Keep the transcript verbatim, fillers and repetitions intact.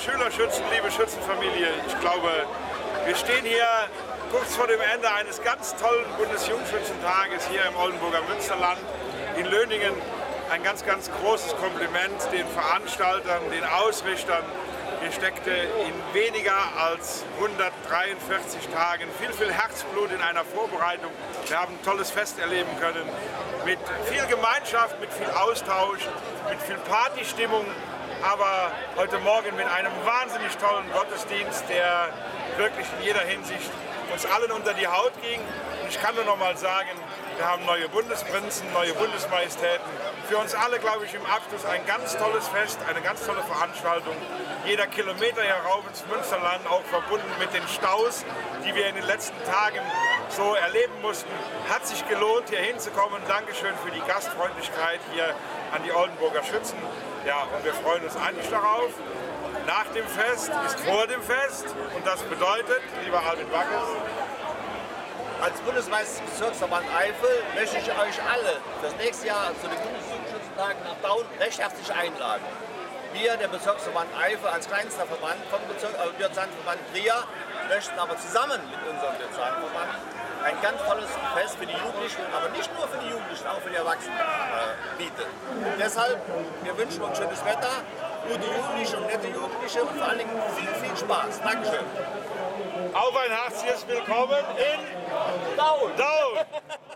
Schülerschützen, liebe Schützenfamilie, ich glaube, wir stehen hier kurz vor dem Ende eines ganz tollen Bundesjungschützentages hier im Oldenburger Münsterland in Löningen. Ein ganz, ganz großes Kompliment den Veranstaltern, den Ausrichtern. Hier steckte in weniger als hundertdreiundvierzig Tagen viel, viel Herzblut in einer Vorbereitung. Wir haben ein tolles Fest erleben können mit viel Gemeinschaft, mit viel Austausch, mit viel Partystimmung, aber heute Morgen mit einem wahnsinnig tollen Gottesdienst, der wirklich in jeder Hinsicht uns allen unter die Haut ging. Und ich kann nur noch mal sagen, wir haben neue Bundesprinzen, neue Bundesmajestäten. Für uns alle, glaube ich, im Abschluss ein ganz tolles Fest, eine ganz tolle Veranstaltung. Jeder Kilometer herauf ins Münsterland, auch verbunden mit den Staus, die wir in den letzten Tagen so erleben mussten, hat sich gelohnt, hier hinzukommen. Dankeschön für die Gastfreundlichkeit hier an die Oldenburger Schützen. Ja, und wir freuen uns eigentlich darauf. Nach dem Fest ist vor dem Fest und das bedeutet, lieber Albin Backes, als Bundesmeister des Bezirksverband Eifel möchte ich euch alle das nächste Jahr zu den Bundesjugendschützentagen nach Daun recht herzlich einladen. Wir, der Bezirksverband Eifel, als kleinster Verband vom Bezirk, also Diözesanverband Trier, möchten aber zusammen mit unserem Diözesanverband ein ganz tolles Fest für die Jugendlichen, aber nicht nur für die Jugendlichen, auch für die Erwachsenen äh, bieten. Und deshalb, wir wünschen uns schönes Wetter, gute Jugendliche und nette Jugendliche und vor allen Dingen viel, viel Spaß. Dankeschön. Auch ein herzliches Willkommen in Daun. Daun.